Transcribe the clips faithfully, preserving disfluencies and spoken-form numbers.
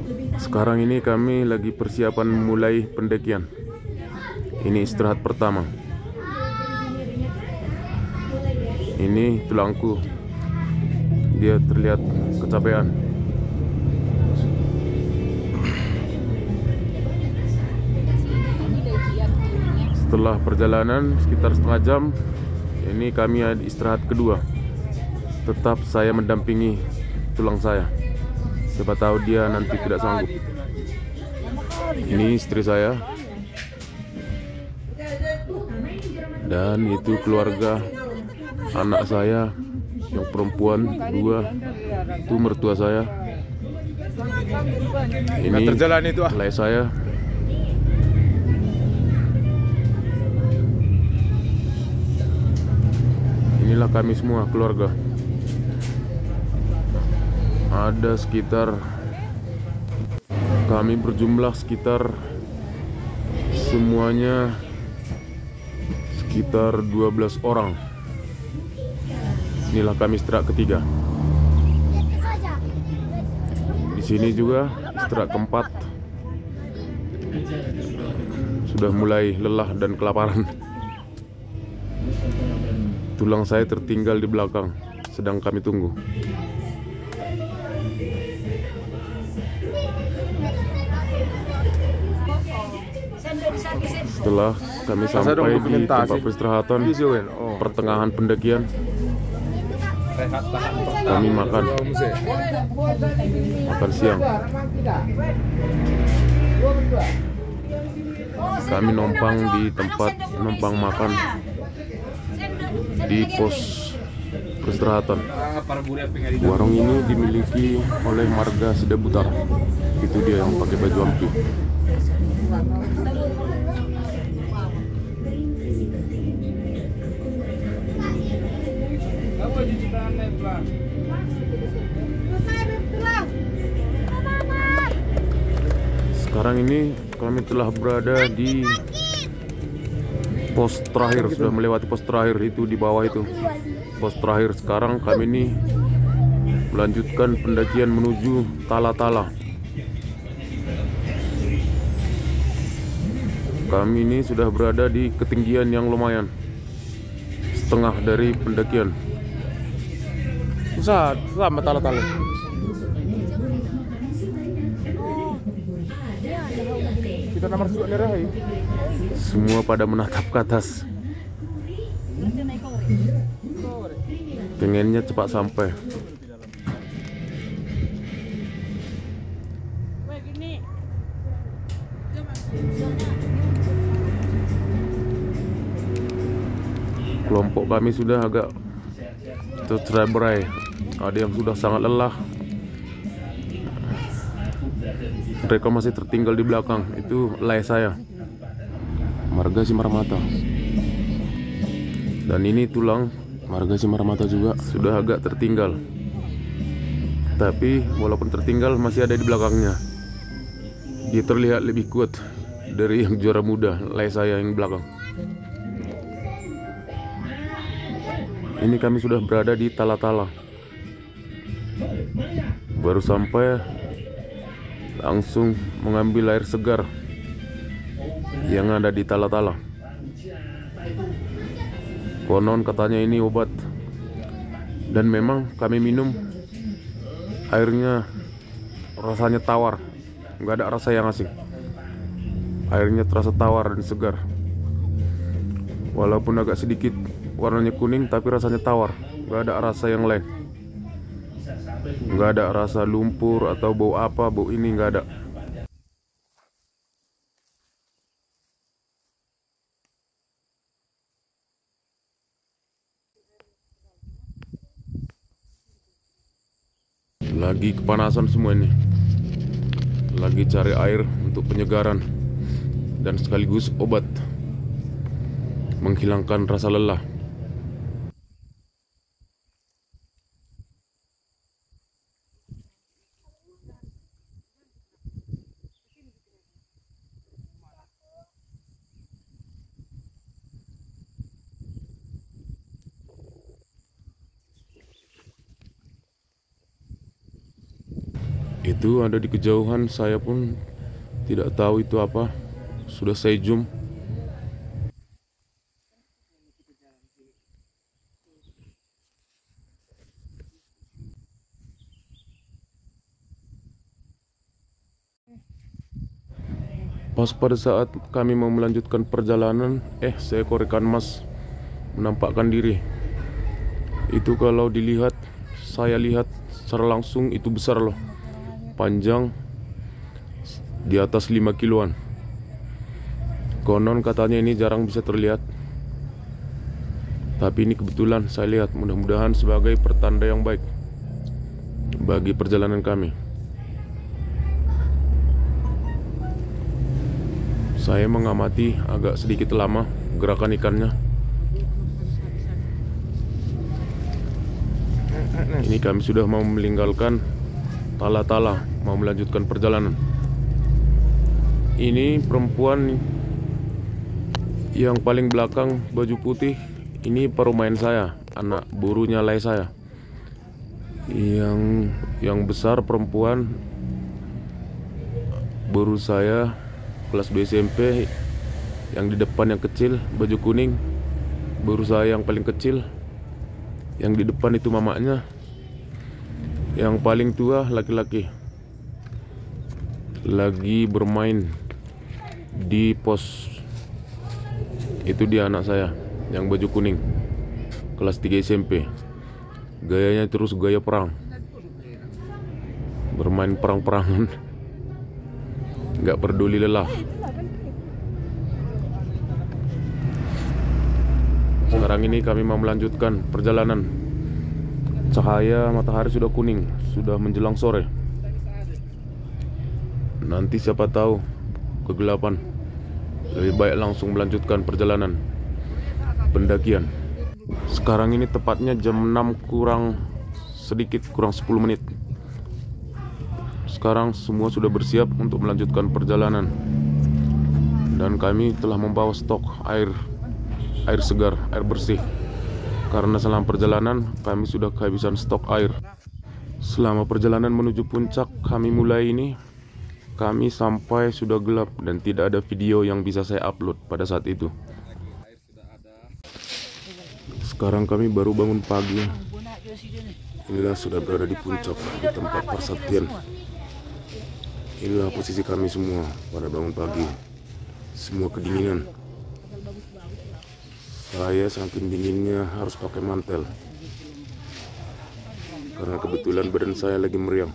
Sekarang ini kami lagi persiapan mulai pendakian. Ini istirahat pertama. Ini tulangku, dia terlihat kecapean. Setelah perjalanan sekitar setengah jam, ini kami ada istirahat kedua. Tetap saya mendampingi tulang saya. Siapa tahu dia nanti tidak sanggup. Ini istri saya. Dan itu keluarga anak saya yang perempuan dua. Itu mertua saya. Ini selai saya. Inilah kami semua keluarga. Ada sekitar, kami berjumlah sekitar semuanya sekitar dua belas orang. Inilah kami istirahat ketiga. Di sini juga istirahat keempat. Sudah mulai lelah dan kelaparan. Tulang saya tertinggal di belakang, sedang kami tunggu. Setelah kami sampai di tempat peristirahatan pertengahan pendakian, kami makan makan siang. Kami numpang di tempat numpang makan di pos peristirahatan. Warung ini dimiliki oleh Marga Sidabutar. Itu dia yang pakai baju ampi. Sekarang ini kami telah berada di pos terakhir, sudah melewati pos terakhir itu di bawah itu. Pos terakhir sekarang kami ini melanjutkan pendakian menuju Tala-Tala. Kami ini sudah berada di ketinggian yang lumayan, setengah dari pendakian. Usah sama Tala-Tala. Kita nomor sudah nerah. Semua pada menatap ke atas, pengennya cepat sampai. Kelompok kami sudah agak tercerai-berai. Ada yang sudah sangat lelah. Mereka masih tertinggal di belakang. Itu lay saya, Marga Simarmata. Dan ini tulang Marga Simarmata juga sudah agak tertinggal. Tapi walaupun tertinggal masih ada di belakangnya. Dia terlihat lebih kuat dari yang juara muda, lay saya yang belakang. Ini kami sudah berada di Tala-Tala. Baru sampai langsung mengambil air segar yang ada di Tala-Tala. Konon katanya ini obat. Dan memang kami minum airnya rasanya tawar, nggak ada rasa yang asing. Airnya terasa tawar dan segar. Walaupun agak sedikit warnanya kuning, tapi rasanya tawar, nggak ada rasa yang lain. Nggak ada rasa lumpur atau bau apa, bau ini nggak ada. Lagi kepanasan semua ini. Lagi cari air untuk penyegaran dan sekaligus obat menghilangkan rasa lelah. Itu ada di kejauhan, saya pun tidak tahu itu apa. Sudah saya zoom. Pas pada saat kami mau melanjutkan perjalanan, eh seekor ikan mas menampakkan diri. Itu kalau dilihat, saya lihat secara langsung itu besar loh. Panjang di atas lima kiloan. Konon katanya ini jarang bisa terlihat, tapi ini kebetulan saya lihat. Mudah-mudahan sebagai pertanda yang baik bagi perjalanan kami. Saya mengamati agak sedikit lama gerakan ikannya. Ini kami sudah mau meninggalkan Tala-Tala, mau melanjutkan perjalanan. Ini perempuan yang paling belakang baju putih, ini perumahan saya, anak buru nyalai saya. Yang yang besar perempuan buru saya kelas dua S M P. Yang di depan yang kecil baju kuning buru saya yang paling kecil. Yang di depan itu mamanya. Yang paling tua laki-laki lagi bermain di pos. Itu dia anak saya yang baju kuning kelas tiga S M P. Gayanya terus gaya perang, bermain perang-perangan, nggak peduli lelah. Sekarang ini kami mau melanjutkan perjalanan. Cahaya matahari sudah kuning, sudah menjelang sore. Nanti siapa tahu kegelapan. Lebih baik langsung melanjutkan perjalanan pendakian. Sekarang ini tepatnya jam enam kurang sedikit, kurang sepuluh menit. Sekarang semua sudah bersiap untuk melanjutkan perjalanan. Dan kami telah membawa stok air air segar, air bersih. Karena selama perjalanan kami sudah kehabisan stok air. Selama perjalanan menuju puncak kami mulai ini, kami sampai sudah gelap dan tidak ada video yang bisa saya upload pada saat itu. Sekarang kami baru bangun pagi. Inilah sudah berada di puncak, di tempat persaktian. Inilah posisi kami semua pada bangun pagi. Semua kedinginan. Saya saking dinginnya harus pakai mantel. Karena kebetulan badan saya lagi meriang.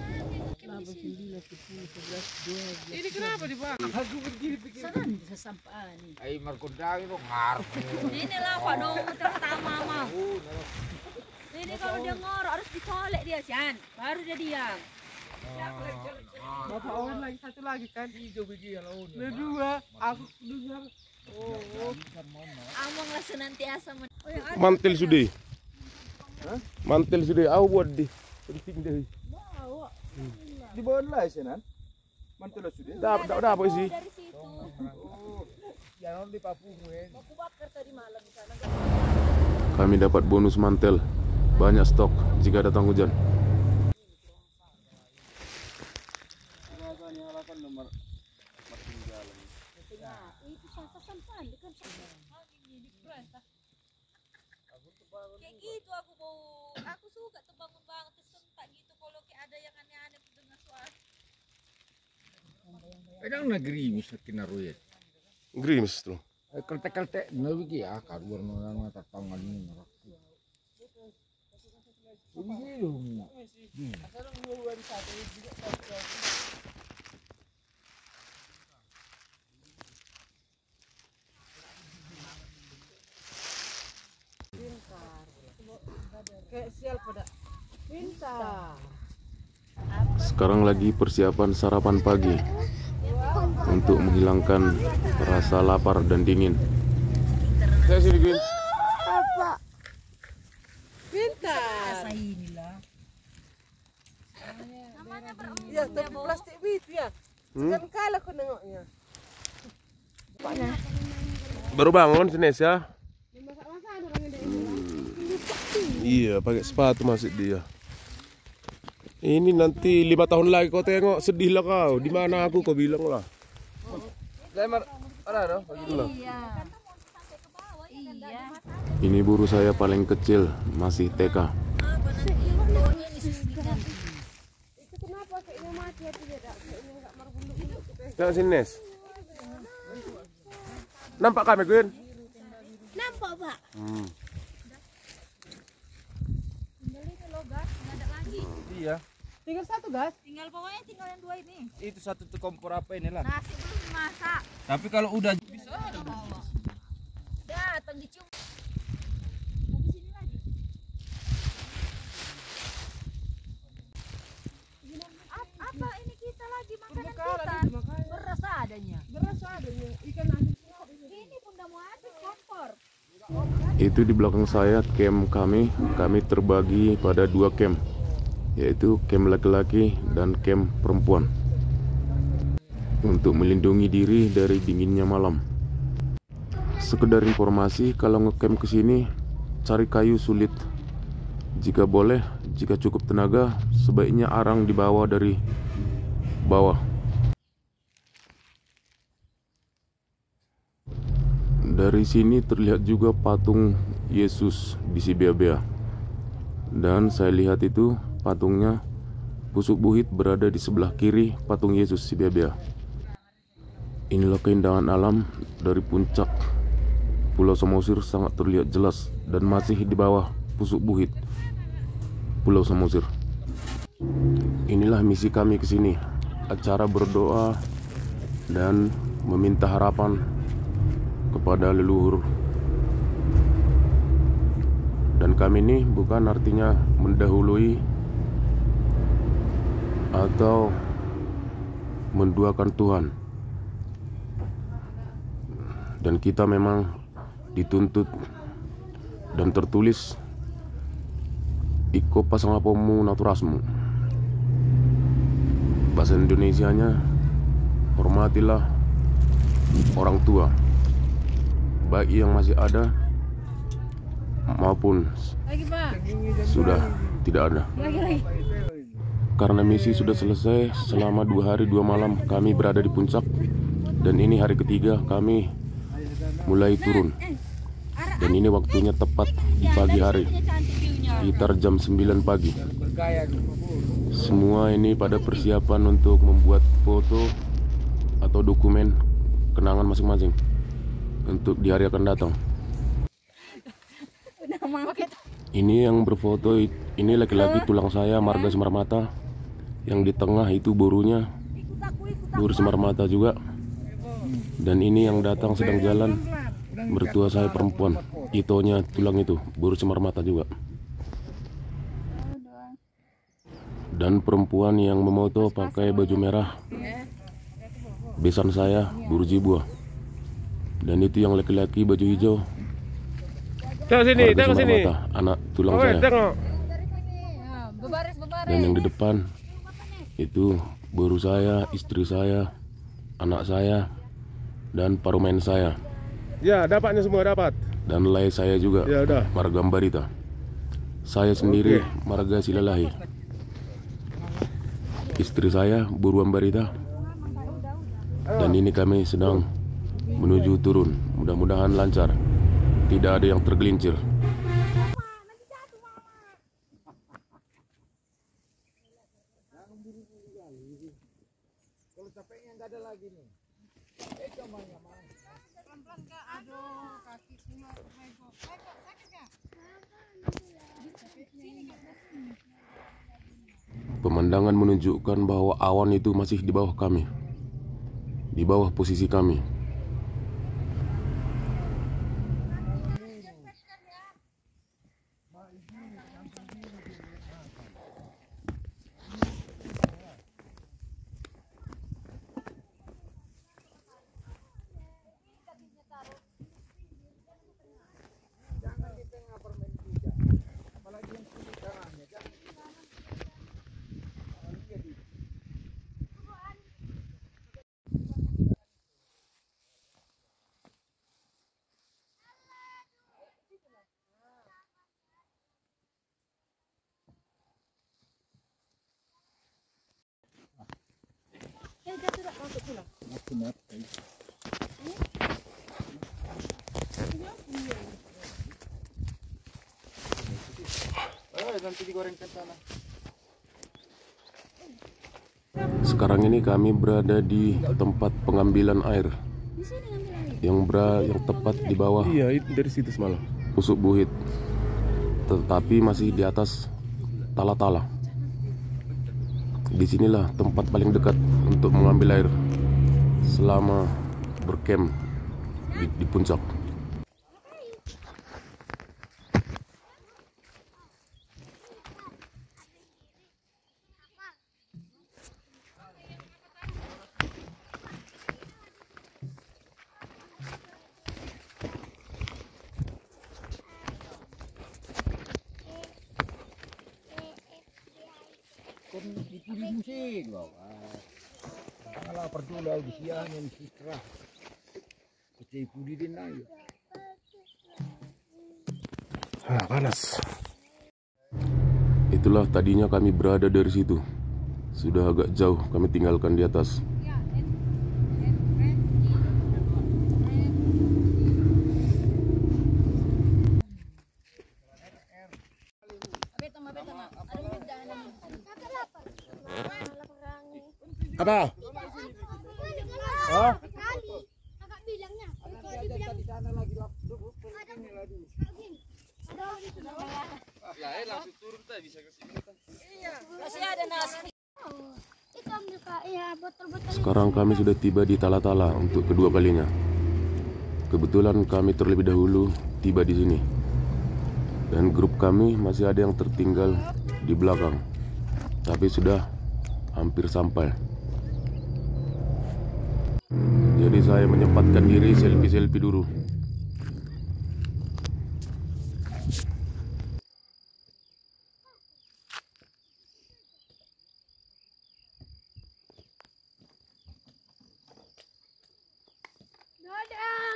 Ini kenapa dibakar? Aku begini pikir. Saan bisa sampaan? Ay, markundang itu ngarep. Ini lah Pak dong, pertama mah. Ini kalau dia ngorok harus dikolek dia Sian, baru dia diam. Bapak Owen lagi satu lagi kan? Hijau biji yang laun. Dua, aku dengar. Oh, Among lah senantiasa men. Oh, yang ada Mantel sudah. Hah? Mantel sudah aku buat di penting deh. bawa. di bawah lah senan. Mantul sudah. Dah, dah, dah apa sih? Dari situ. Oh, jangan di Papua gue. Aku bakar tadi malam di sana. Kami dapat bonus mantel, banyak stok jika datang hujan. Itu sasa sampan dekat sana. Kayak gitu aku mau, aku suka tuh bangun-bangun tersentak gitu kalau kayak ada yang aneh-aneh aku dengar suara. Kadang negeri misal kinaruya. Grims tuh. Kelte-kelte nabi ya karuan orang mata tangan ini merak. Ini dong. Kayak sial pada. Pintar. Sekarang lagi persiapan sarapan pagi untuk menghilangkan rasa lapar dan dingin. Saya sini Green. Apa? Pintar. Asa inilah. Ya, tapi plastik itu ya. Sekan kala aku nengoknya. Baru bangun sini ya. Iya, pakai sepatu masih dia. Ini nanti lima tahun lagi kau tengok, sedih lah kau. Di mana aku kau bilang lah. Lemar ada dong. Iya. Iya. Ini buru saya paling kecil, masih T K. Jangan sini Nes. Nampak kami Gun? Nampak Pak. Hmm. Iya. Tinggal satu gas. Tinggal pokoknya tinggal yang dua ini. Itu satu tuh kompor apa ini lah. Nasi belum dimasak. Tapi kalau udah bisa ada. Datang dicium. Ap- Apa ini kita lagi makanan kita? Beras adanya. Beras adanya. Ikan asin. Ini pun udah mau habis kompor. Itu di belakang saya camp kami. Kami terbagi pada dua camp, yaitu camp laki-laki dan camp perempuan, untuk melindungi diri dari dinginnya malam. Sekedar informasi, kalau ngecamp ke sini cari kayu sulit. Jika boleh, jika cukup tenaga, sebaiknya arang dibawa dari bawah. Dari sini terlihat juga patung Yesus di Sibea-bea. Dan saya lihat itu patungnya, Pusuk Buhit berada di sebelah kiri patung Yesus Sibea-bea. Inilah keindahan alam dari puncak Pulau Samosir, sangat terlihat jelas dan masih di bawah Pusuk Buhit Pulau Samosir. Inilah misi kami ke sini, acara berdoa dan meminta harapan kepada leluhur. Dan kami ini bukan artinya mendahului atau menduakan Tuhan. Dan kita memang dituntut dan tertulis iko pasangapomu naturasmu. Bahasa Indonesianya, hormatilah orang tua, baik yang masih ada maupun Lagi Pak. sudah tidak ada. Lagi lagi. Karena misi sudah selesai, selama dua hari dua malam kami berada di puncak. Dan ini hari ketiga kami mulai turun. Dan ini waktunya tepat di pagi hari, sekitar jam sembilan pagi. Semua ini pada persiapan untuk membuat foto atau dokumen kenangan masing-masing untuk di hari akan datang. Ini yang berfoto, ini laki-laki tulang saya, marga Semarmata. Yang di tengah itu borunya, boru Semarmata juga. Dan ini yang datang sedang jalan, mertua saya perempuan, itonya tulang itu, boru Semarmata juga. Dan perempuan yang memoto pakai baju merah, besan saya, boru Jibua. Dan itu yang laki-laki baju hijau, Tengok sini, marga tengok sini. Semarmata, anak tulang Oke, saya. tengok. Bebaris bebaris. Dan yang di depan itu baru saya, istri saya, anak saya, dan parumen saya. Ya, dapatnya semua dapat. Dan lay saya juga, Ya udah. marga Ambarita. Saya sendiri marga Silalahi. Istri saya Buru Ambarita. Dan ini kami sedang menuju turun. Mudah-mudahan lancar, tidak ada yang tergelincir. Kalau capeknya nggak ada lagi nih. Eh, coba ya, Mas. Pelan-pelan Kak. Aduh, kaki pula. Mego. Mego, sakit Kak? Pemandangan menunjukkan bahwa awan itu masih di bawah kami, di bawah posisi kami. Sekarang ini kami berada di tempat pengambilan air. Yang bra yang tepat di bawah. Iya, itu dari situ semalam. Pusuk Buhit. Tetapi masih di atas Tala-Tala. Disinilah tempat paling dekat untuk mengambil air selama berkem di, di puncak. Dipilih musik loh. Kalau perjulah di siang yang sikrah. Kecil pudi din ayo. Ah, panas. Itulah tadinya kami berada dari situ. Sudah agak jauh kami tinggalkan di atas. Apa? Hah? Kakak bilangnya. Kalau dibilang langsung turun tadi bisa ke sini. Masih ada nasi. itu ambil Kak, ya botol-botol. Sekarang kami sudah tiba di Tala-Tala untuk kedua kalinya. Kebetulan kami terlebih dahulu tiba di sini. Dan grup kami masih ada yang tertinggal di belakang. Tapi sudah hampir sampai. Jadi saya menyempatkan diri selfie-selfie dulu. Dadah.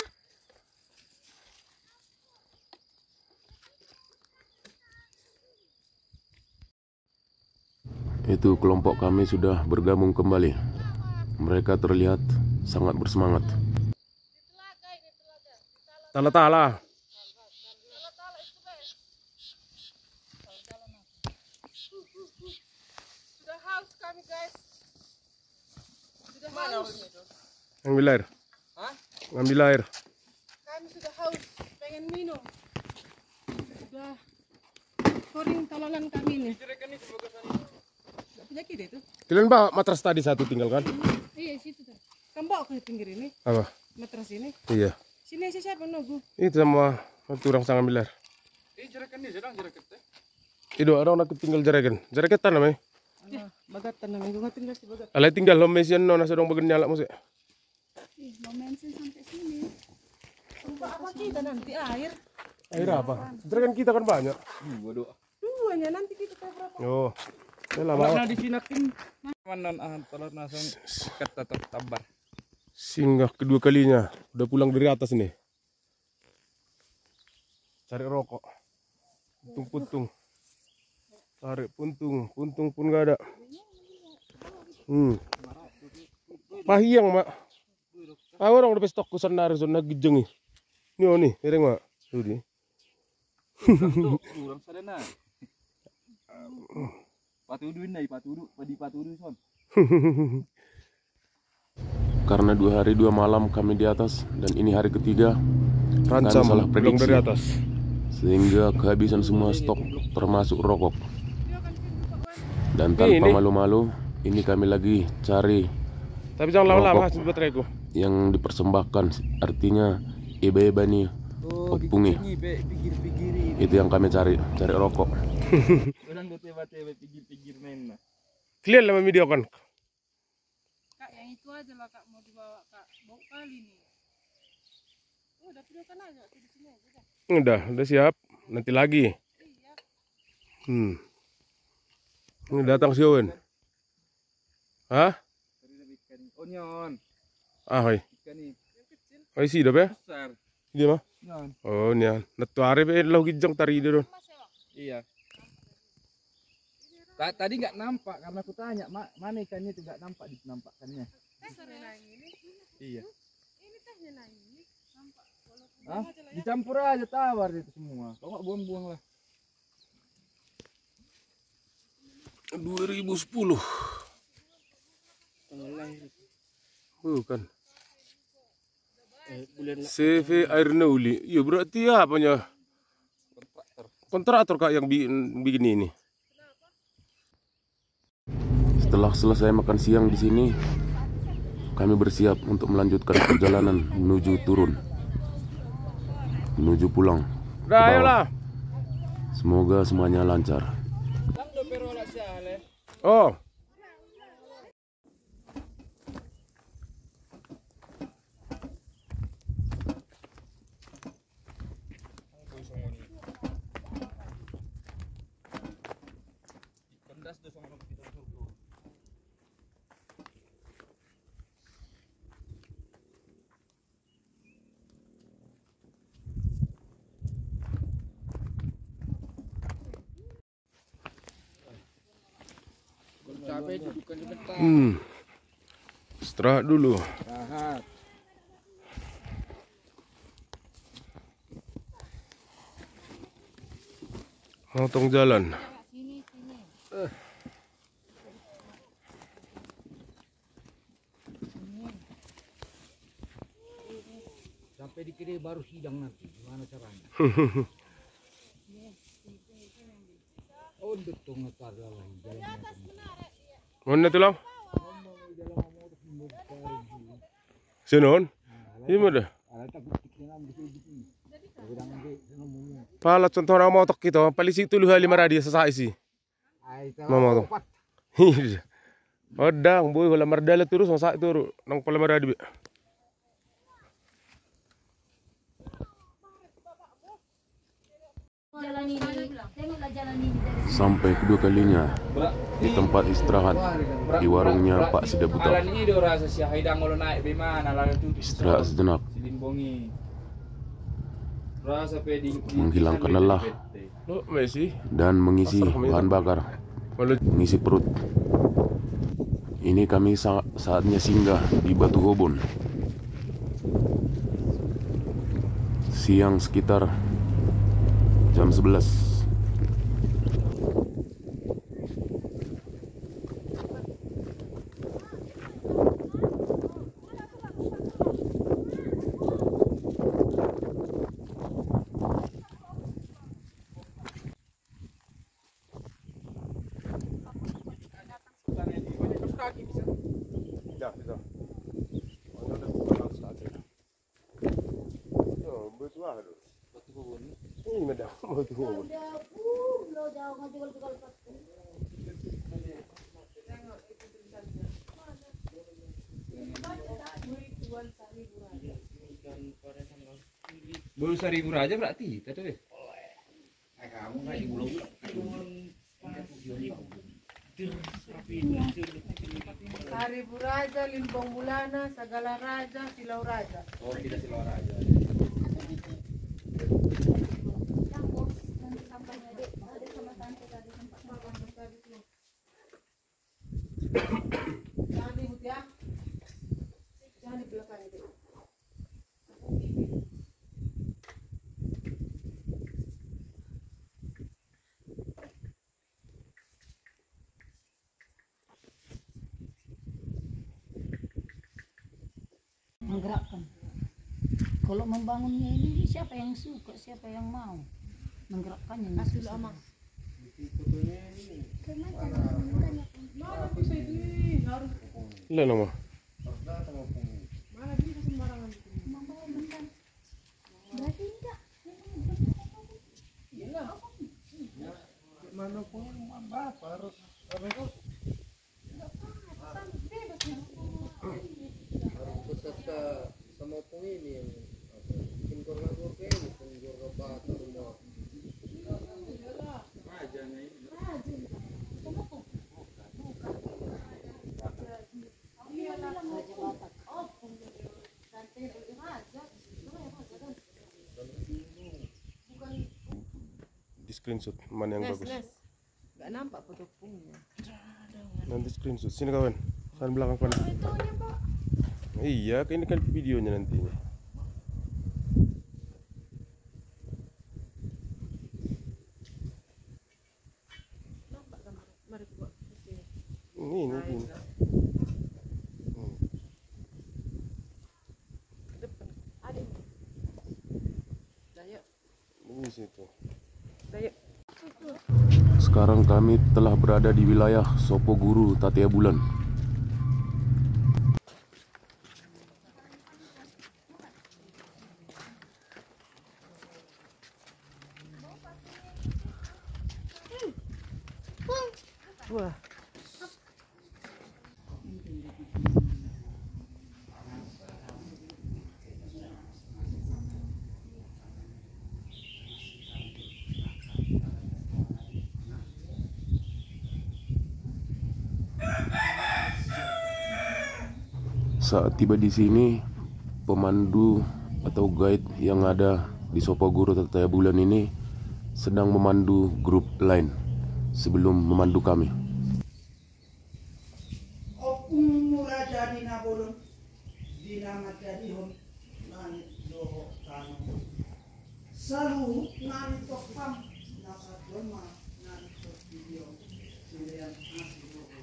Itu kelompok kami sudah bergabung kembali. Mereka terlihat sangat bersemangat. Tala-Tala. Sudah haus kami guys. Sudah haus. Ngambil air. Hah? Ngambil air. Kami sudah haus, pengen minum. Sudah koring tololan kami nih. Gak penyakit itu? Kalian bawa matras tadi satu tinggal kan? Iya situ tuh. Kamu bawa ke pinggir ini, Apa? matras ini. Iya. Sini si siapa nunggu? Itu sama satu orang sang ambil air. Ini jerakan nih, sedang jerakan teh. Itu orang nak tinggal jarakan. Jaraketan namanya. Ya, bagatan namanya. Gue tinggal si bagat. Alay tinggal lo mesin no nasa dong bagian nyala musik. Ih, mau mention sampai sini. Lupa apa kita nanti air? Air apa? Jarakan kita kan banyak. Duanya nanti kita kayak berapa? Oh. Yalah bawa. disinakin. Manon ah, telur langsung kata tabar. Singgah kedua kalinya. Udah pulang dari atas nih. Cari rokok. Puntung-puntung. Tarik puntung. Puntung pun gak ada. Hmm. Pahiang mak. Ah orang udah stok kusan dari zona gejeng nih. Nih oh nih, ireng mak. Tuh Kurang sadana. Patuduin nih, patudu, padi patudu son. Karena dua hari dua malam kami di atas dan ini hari ketiga, Rancam salah belum prediksi dari atas. sehingga kehabisan semua stok termasuk rokok. Dan tanpa Ini. malu-malu ini kami lagi cari Tapi jangan lama-lama Rokok. hasil bateraiku. yang dipersembahkan, artinya eba-eba nih, opung nih. Pikir-pikirin. Itu yang kami cari, cari rokok. Orang bete-bete pikir-pikir main. Kalian lama video kan? Kak, yang itu aja lah kak mau dibawa kak. Bau kali nih. Oh, udah videokan aja di sini aja dah. Udah, udah siap. Nanti lagi. Iya. Hmm. Ini datang si Owen. Hah? Ikan onion. Ah, hoi. Ikan nih. Yang kecil, Hoi si dap ya? besar. Dia mah. Onion. Oh, niyan. Natu ari be lau gijang tari dia don. Iya. Ta- Tadi nggak nampak karena aku tanya, Ma, mana ikannya itu nggak nampak dinampakkannya. Nenang ini. Iya. Ini tehnya Nang ini. Nampak walaupun Ah, aja lah ya. dicampur aja tawar itu semua. Kau nggak buang-buang lah. dua ribu sepuluh. Bukan. C V Airnauli. Iya berarti apanya? Kontraktor kak yang bi bikin ini. Setelah selesai makan siang di sini, kami bersiap untuk melanjutkan perjalanan menuju turun, menuju pulang. ke Dah bawah. ayolah. Semoga semuanya lancar. Oh. Capek dudukan di depan. Hmm. Istirahat dulu. Rahat. Motong jalan. Sampai di kiri baru sidang nanti. Gimana caranya? Oh, betul ngetar lah jalan. Mana tu lang? Sinon? Ini mana? Pala contoh orang mau tok kita, palisi itu luha lima radia sesaat isi. Mama tu. Odang boy, wala mardala terus sesaat tu, nang pala maradi. Jalan ini, tengoklah jalan ini dari Sampai kedua kalinya di tempat istirahat di warungnya Pak Sidabuta. Alan ido rasa si haidang ngolo naik bimana lalu tu Istirahat sejenak, silin bongi. Rasa peding menghilangkan lelah Lo Messi. dan mengisi bahan bakar, mengisi perut. Ini kami sa- saatnya singgah di Batu Hobon. Siang sekitar jam sebelas. Dah, dah. Oh, bersuah tu. Batu Hobon. Ini medah Batu Hobon. Baru seribu raja berarti, tadi deh. Kamu nggak di bulog. Seribu Raja, Limbong Bulana, Sagala Raja, Silau Raja. Oh, tidak silau raja. nanti sampahnya dek, ada sama tante tadi tempat makan. Jangan ribut ya. Jangan di belakang itu. Menggerakkan. Kalau membangunnya ini siapa yang suka, siapa yang mau menggerakkannya? Kasih dulu Amang. Mana bisa ini? Harus Lah nama. mana bisa sembarangan itu? Berarti enggak. Iyalah. Mana pun bapak harus harus peserta sama pun ini yang bikin koordinator ke ini penggor apa rumah aja nih. Di screenshot mana yang Nes, bagus. Nes. Gak nampak foto punggungnya. Nanti screenshot. Sini kawan. Sana belakang kawan. Iya, ini kan videonya nantinya. Ini, ini, ini. Hmm. Ini situ. Sekarang kami telah berada di wilayah Sopoguru, Tatia Bulan. Wah. Saat tiba di sini, pemandu atau guide yang ada di Sopoguru Tatia Bulan ini sedang memandu grup lain sebelum memandu kami. Opung mula jadi nabolon dinama jadi hon nani doho kanu selalu nani tokpam nasa doma nani tok video silian nasi doho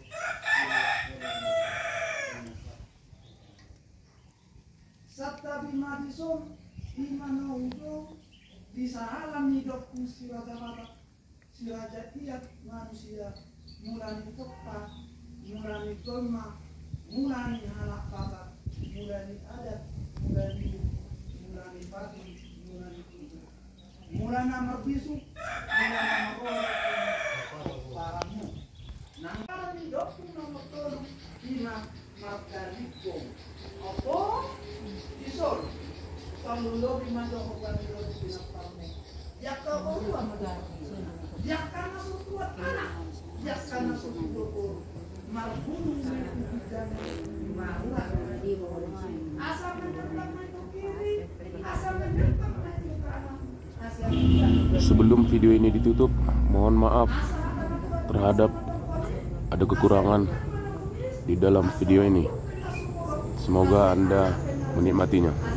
sabta bima dison imano udo bisa alam hidup siraja mata siraja iat manusia mulani tokpa mulani doma mulani halak batak mulani adat mulani mulani pagi mulani kudu mulana marbisu mulana maroro paramu nang mulani dokku nomor tolu lima margariko opo disol Pangulo di Mandoho Bandiro di Pinaparme. Yakka baru amadari. Yakka masuk kuat anak. Yakka masuk kuat marhum dan marah di bawah. Asal menentang maju kiri, asal menentang maju kanan. Asal Sebelum video ini ditutup, mohon maaf terhadap ada kekurangan di dalam video ini. Semoga Anda menikmatinya.